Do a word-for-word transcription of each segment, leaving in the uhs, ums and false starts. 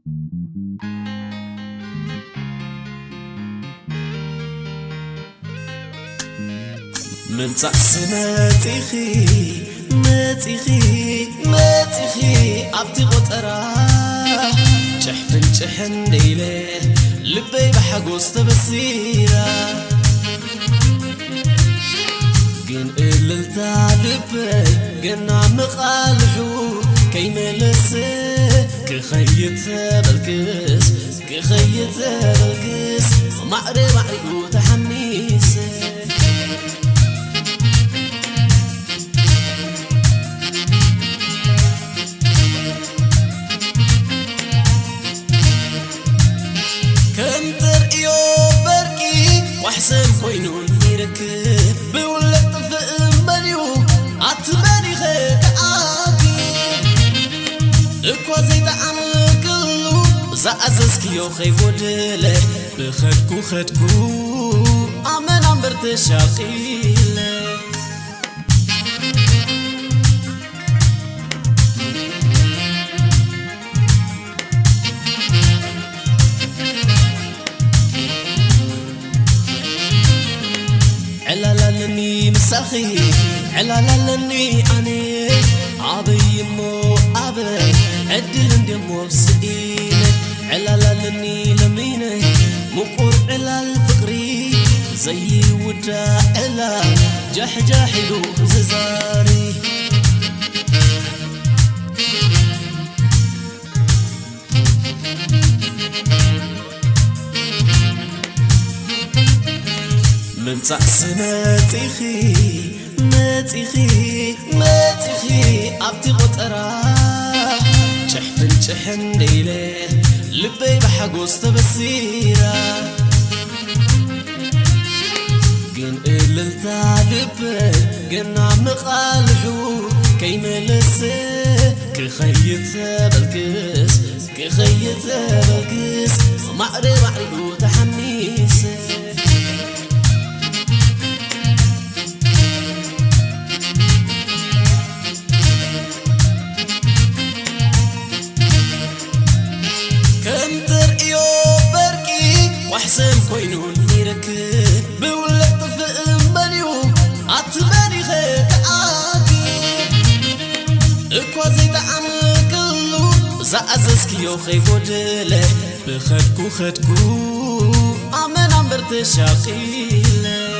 من تعسماتيخي ماتيخي ماتيخي عبتي غطرة شحفن شحن ليلة لبي بحقوس تبسيرة قن إللتا لبي قن عمق الحو كي ملسي كخيط بالكس كخيط بالكس معري معري وتحميسي وحسن خوينو يركب بولد طفئ مليو عتباني خيك عاقي اكوا زي طعم كلو زعززكيو خيفو دلي بخدكو خدكو عمن عمبر تشاقيلي علالني مساخي علالني أنا عبي مو عبي عدل دمو بسئينة علالني لمينة مقر على الفقري زي ودا على جح جاحلو ززاري من تعسماتيخي ماتيخي ماتيخي عبتي غطرة شحفن شحن ليلة لبي بحقوس تبسيرة قن إللتا لبي قن عمق الحو كي ملسي كخيط بالكس كخيط بالكس معري معري وتحميسي وحسن خوينو يركب بولد طفئ مليو عتباني خيك عاقي اكوا زي طعم كلو زعززكيو خيفو دلي بخدكو خدكو عمن عمبر تشاقيلي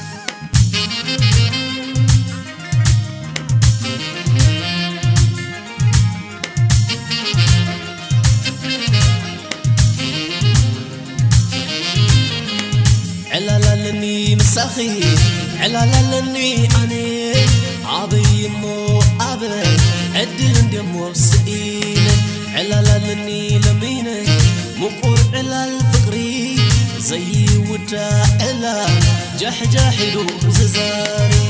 علالني مساخي علالني أنا عبي مو عبي عدل دمو بسئينة علالني لمينة مقر على الفقري زي ودا على جح جاحلو ززاري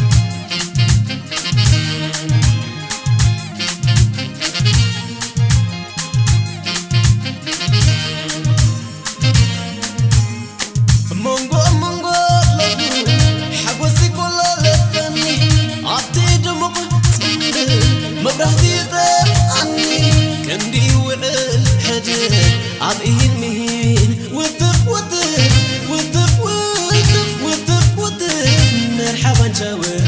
مبرهدي طيب عني كندي وعل حدد عبئين مهين وطف وطف وطف وطف وطف وطف مرحبا جاور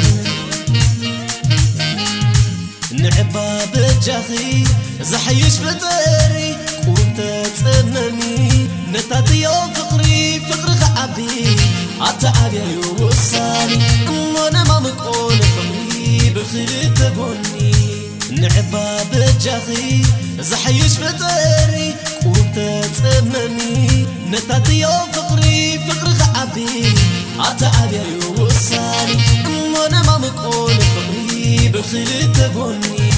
نعبا بجاخي زحيش بطاري قوم تتممي نتاتي يوم فقري فقر خعبي عتعب يا يوصاني وانا ما مقول فقري بخير تبوني نعبا بجاخي زحيش بطاري قوم تتممي نتاتي يوم فقري فقر خعبي عتعب يا يوصاني وانا ما مقول فقري بخير تبوني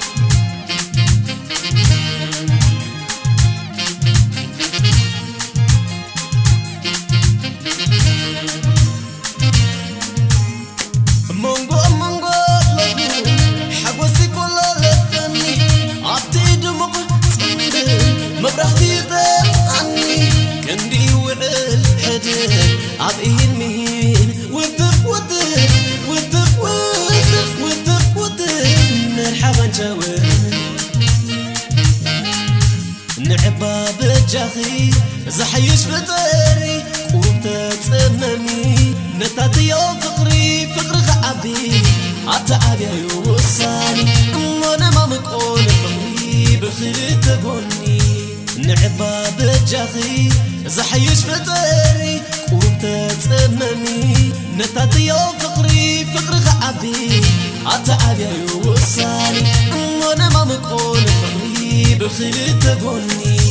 مبرهدي طيب عني كندي وعل حدد عبئين مهين وطف وطف وطف وطف وطف وطف نعبا بجاخي زحيش فطري قوم تتممي نتاتي يوم فقري فقر غعبي عتعبي يوصاني وانا ما مقول فقري بخيت بني نعبا بجاخي زحيش فطري قوم تتممي نتاتي يوم فقري فقر غعبي عتعبي يوصاني وانا ما مقول فقري بخيت بني